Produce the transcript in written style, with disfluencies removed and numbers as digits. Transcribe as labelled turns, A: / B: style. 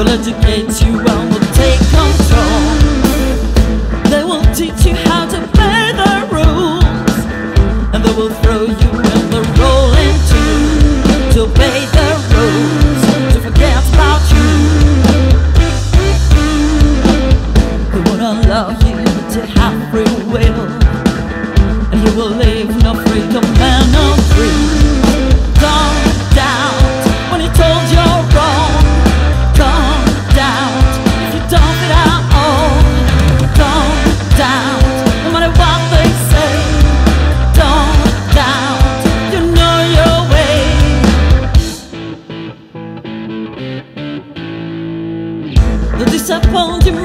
A: They'll educate you and will take control. They will teach you how to play the rules, and they will throw you in the rolling tube to obey the rules, to forget about you. They won't allow you to have free will, and you will live no freedom and no free. Don't doubt when you're told you're wrong. Don't doubt if you don't fit our own. Don't doubt no matter what they say. Don't doubt, you know your way. They'll disappoint you